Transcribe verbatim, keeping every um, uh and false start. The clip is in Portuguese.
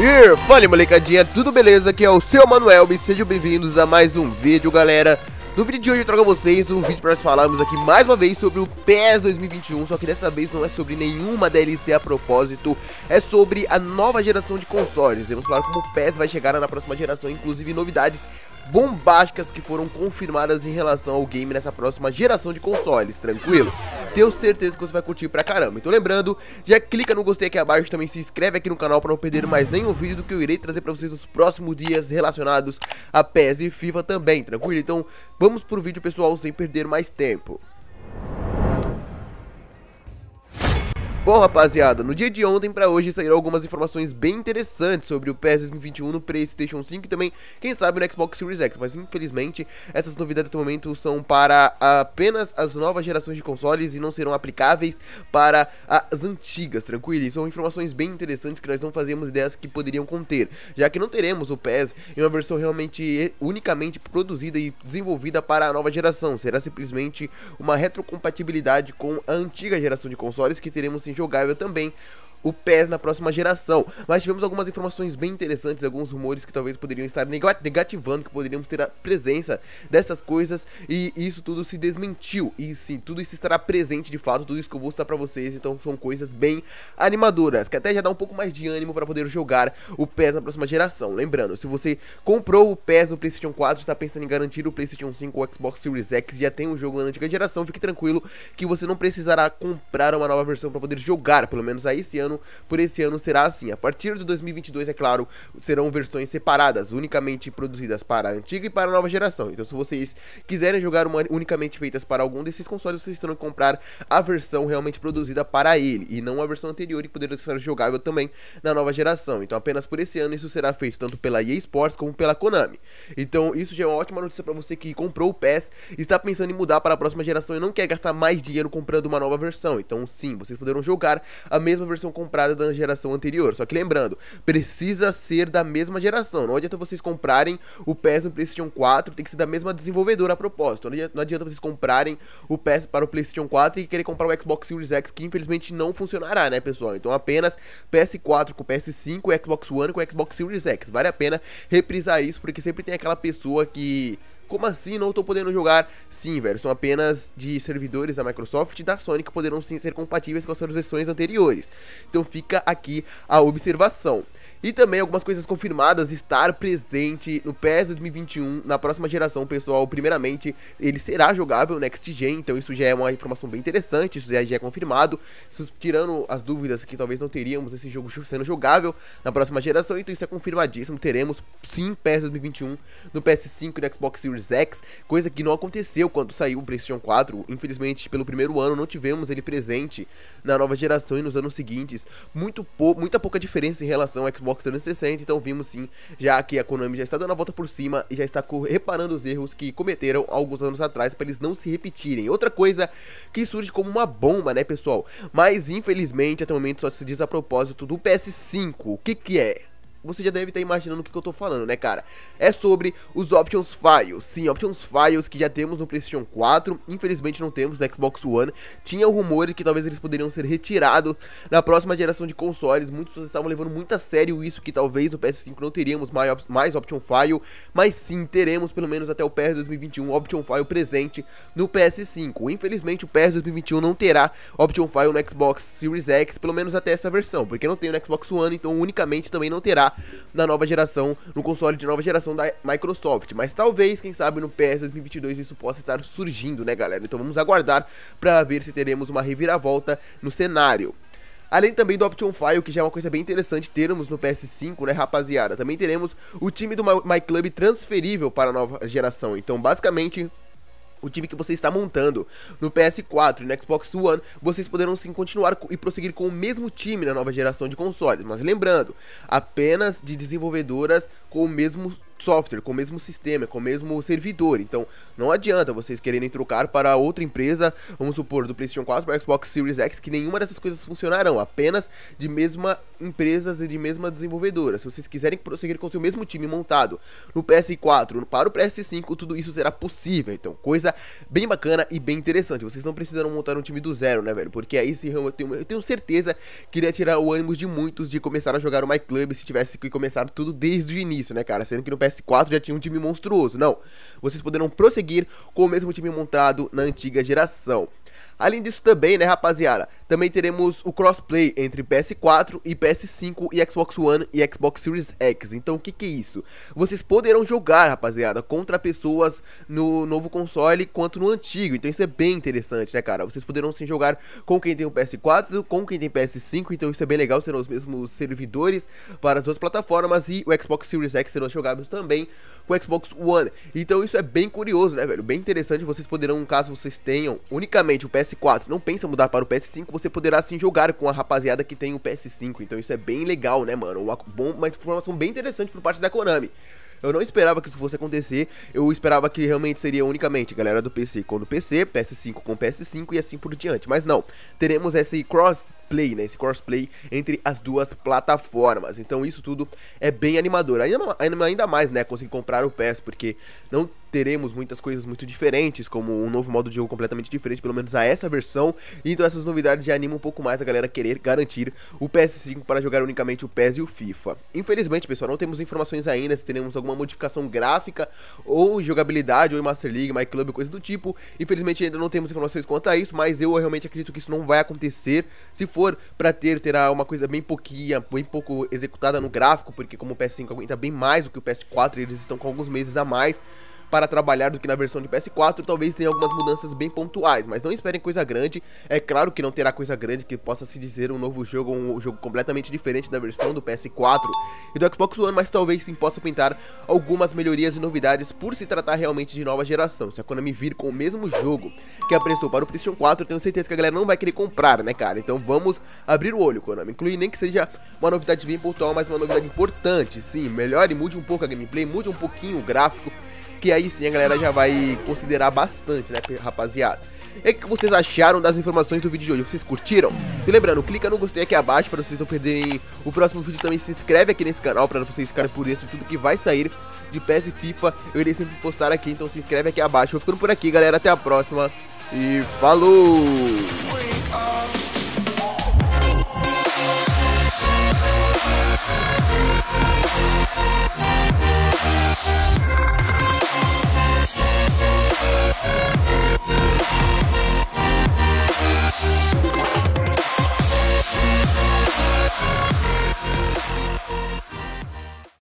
E fala molecadinha, tudo beleza? Aqui é o seu Manuel, sejam bem-vindos a mais um vídeo, galera. No vídeo de hoje eu trago a vocês um vídeo para nós falarmos aqui mais uma vez sobre o PES dois mil e vinte e um, só que dessa vez não é sobre nenhuma D L C a propósito, é sobre a nova geração de consoles. Vamos falar como o PES vai chegar na próxima geração, inclusive novidades bombásticas que foram confirmadas em relação ao game nessa próxima geração de consoles, tranquilo? Tenho certeza que você vai curtir pra caramba. Então lembrando, já clica no gostei aqui abaixo, também se inscreve aqui no canal para não perder mais nenhum vídeo do que eu irei trazer pra vocês nos próximos dias relacionados a PES e FIFA também, tranquilo? Então vamos pro vídeo, pessoal, sem perder mais tempo. Bom, rapaziada, no dia de ontem pra hoje saíram algumas informações bem interessantes sobre o PES dois mil e vinte e um no PlayStation cinco e também, quem sabe, no Xbox Series X, mas infelizmente essas novidades até o momento são para apenas as novas gerações de consoles e não serão aplicáveis para as antigas, tranquilo? E são informações bem interessantes que nós não fazíamos ideias que poderiam conter, já que não teremos o PES em uma versão realmente unicamente produzida e desenvolvida para a nova geração, será simplesmente uma retrocompatibilidade com a antiga geração de consoles que teremos jogável também o PES na próxima geração. Mas tivemos algumas informações bem interessantes, alguns rumores que talvez poderiam estar negativando que poderíamos ter a presença dessas coisas, e isso tudo se desmentiu, e sim, tudo isso estará presente de fato, tudo isso que eu vou mostrar pra vocês. Então são coisas bem animadoras, que até já dá um pouco mais de ânimo pra poder jogar o PES na próxima geração. Lembrando, se você comprou o PES no PlayStation quatro, está pensando em garantir o PlayStation cinco ou o Xbox Series X, já tem um jogo na antiga geração, fique tranquilo que você não precisará comprar uma nova versão pra poder jogar, pelo menos aí esse ano. Por esse ano será assim, a partir de dois mil e vinte e dois, é claro, serão versões separadas, unicamente produzidas para a antiga e para a nova geração. Então se vocês quiserem jogar uma unicamente feitas para algum desses consoles, vocês terão que comprar a versão realmente produzida para ele, e não a versão anterior, que poderia ser jogável também na nova geração. Então apenas por esse ano isso será feito tanto pela E A Sports como pela Konami. Então isso já é uma ótima notícia para você que comprou o PES, está pensando em mudar para a próxima geração e não quer gastar mais dinheiro comprando uma nova versão. Então sim, vocês poderão jogar a mesma versão comprada da geração anterior, só que lembrando, precisa ser da mesma geração. Não adianta vocês comprarem o PES no PlayStation quatro, tem que ser da mesma desenvolvedora a propósito. Não adianta, não adianta vocês comprarem o PES para o PlayStation quatro e querer comprar o Xbox Series X, que infelizmente não funcionará, né, pessoal? Então apenas P S quatro com P S cinco, Xbox One com Xbox Series X. Vale a pena reprisar isso, porque sempre tem aquela pessoa que... Como assim não tô podendo jogar? Sim, velho, são apenas de servidores da Microsoft e da Sony que poderão sim ser compatíveis com as suas versões anteriores. Então fica aqui a observação. E também algumas coisas confirmadas, estar presente no PES dois mil e vinte e um na próxima geração, pessoal. Primeiramente, ele será jogável Next Gen, então isso já é uma informação bem interessante, isso já, já é confirmado. Isso, tirando as dúvidas que talvez não teríamos esse jogo sendo jogável na próxima geração, então isso é confirmadíssimo. Teremos sim PES dois mil e vinte e um no P S cinco e no Xbox Series X, coisa que não aconteceu quando saiu o PlayStation quatro. Infelizmente, pelo primeiro ano não tivemos ele presente na nova geração, e nos anos seguintes muito pou, muita pouca diferença em relação ao Xbox trezentos e sessenta. Então vimos sim, já que a Konami já está dando a volta por cima e já está reparando os erros que cometeram alguns anos atrás, para eles não se repetirem. Outra coisa que surge como uma bomba, né, pessoal, mas infelizmente até o momento só se diz a propósito do P S cinco. O que que é? Você já deve estar imaginando o que eu tô falando, né, cara? É sobre os Options Files. Sim, Options Files que já temos no PlayStation quatro, infelizmente não temos no Xbox One. Tinha o rumor de que talvez eles poderiam ser retirados na próxima geração de consoles. Muitos pessoas estavam levando muito a sério isso, que talvez no P S cinco não teríamos mais, mais Option File, mas sim, teremos pelo menos até o PES dois mil e vinte e um Option File presente no P S cinco. Infelizmente o PES dois mil e vinte e um não terá Option File no Xbox Series X, pelo menos até essa versão, porque não tem no Xbox One, então unicamente também não terá na nova geração, no console de nova geração da Microsoft. Mas talvez, quem sabe, no PES dois mil e vinte e dois isso possa estar surgindo, né, galera? Então vamos aguardar para ver se teremos uma reviravolta no cenário. Além também do Option File, que já é uma coisa bem interessante termos no P S cinco, né, rapaziada? Também teremos o time do My Club transferível para a nova geração. Então, basicamente, o time que você está montando no P S quatro e no Xbox One, vocês poderão sim continuar e prosseguir com o mesmo time na nova geração de consoles. Mas lembrando, apenas de desenvolvedoras com o mesmo software, com o mesmo sistema, com o mesmo servidor. Então não adianta vocês quererem trocar para outra empresa, vamos supor, do PlayStation quatro para Xbox Series X, que nenhuma dessas coisas funcionarão, apenas de mesma empresas e de mesma desenvolvedora. Se vocês quiserem prosseguir com o seu mesmo time montado no P S quatro para o P S cinco, tudo isso será possível. Então, coisa bem bacana e bem interessante. Vocês não precisam montar um time do zero, né, velho? Porque aí sim, eu tenho, eu tenho certeza que iria tirar o ânimo de muitos de começar a jogar o My Club se tivesse que começar tudo desde o início, né, cara? Sendo que no P S quatro já tinha um time monstruoso. Não, vocês poderão prosseguir com o mesmo time montado na antiga geração. Além disso também, né, rapaziada, também teremos o crossplay entre P S quatro e P S cinco e Xbox One e Xbox Series X. Então o que que é isso? Vocês poderão jogar, rapaziada, contra pessoas no novo console quanto no antigo. Então isso é bem interessante, né, cara? Vocês poderão sim jogar com quem tem o P S quatro, com quem tem P S cinco. Então isso é bem legal, serão os mesmos servidores para as duas plataformas. E o Xbox Series X serão jogados também com o Xbox One. Então isso é bem curioso, né, velho? Bem interessante. Vocês poderão, caso vocês tenham unicamente o P S quatro, não pensa em mudar para o P S cinco, você poderá sim jogar com a rapaziada que tem o P S cinco. Então isso é bem legal, né, mano? Uma, bom, uma informação bem interessante por parte da Konami. Eu não esperava que isso fosse acontecer, eu esperava que realmente seria unicamente galera do P C com o P C, P S cinco com P S cinco e assim por diante. Mas não, teremos esse crossplay, né, esse crossplay entre as duas plataformas. Então isso tudo é bem animador, ainda, ainda mais, né, conseguir comprar o P S, porque não teremos muitas coisas muito diferentes, como um novo modo de jogo completamente diferente, pelo menos a essa versão. Então essas novidades já animam um pouco mais a galera a querer garantir o P S cinco para jogar unicamente o P E S e o FIFA. Infelizmente, pessoal, não temos informações ainda se teremos alguma modificação gráfica ou jogabilidade, ou em Master League, My Club, coisa do tipo. Infelizmente ainda não temos informações quanto a isso, mas eu realmente acredito que isso não vai acontecer. Se for pra ter, terá uma coisa bem pouquinha, bem pouco executada no gráfico, porque como o P S cinco aguenta bem mais do que o P S quatro, eles estão com alguns meses a mais para trabalhar do que na versão de P S quatro, talvez tenha algumas mudanças bem pontuais, mas não esperem coisa grande. É claro que não terá coisa grande que possa se dizer um novo jogo, um jogo completamente diferente da versão do P S quatro e do Xbox One, mas talvez sim possa pintar algumas melhorias e novidades por se tratar realmente de nova geração. Se a Konami vir com o mesmo jogo que apresentou para o PlayStation quatro, eu tenho certeza que a galera não vai querer comprar, né, cara? Então vamos abrir o olho, Konami. Incluir nem que seja uma novidade bem pontual, mas uma novidade importante, sim. Melhore, mude um pouco a gameplay, mude um pouquinho o gráfico, que aí sim a galera já vai considerar bastante, né, rapaziada? E o que vocês acharam das informações do vídeo de hoje? Vocês curtiram? E lembrando, clica no gostei aqui abaixo para vocês não perderem o próximo vídeo. Também se inscreve aqui nesse canal para vocês ficarem por dentro de tudo que vai sair de P E S e FIFA. Eu irei sempre postar aqui, então se inscreve aqui abaixo. Eu vou ficando por aqui, galera. Até a próxima e falou!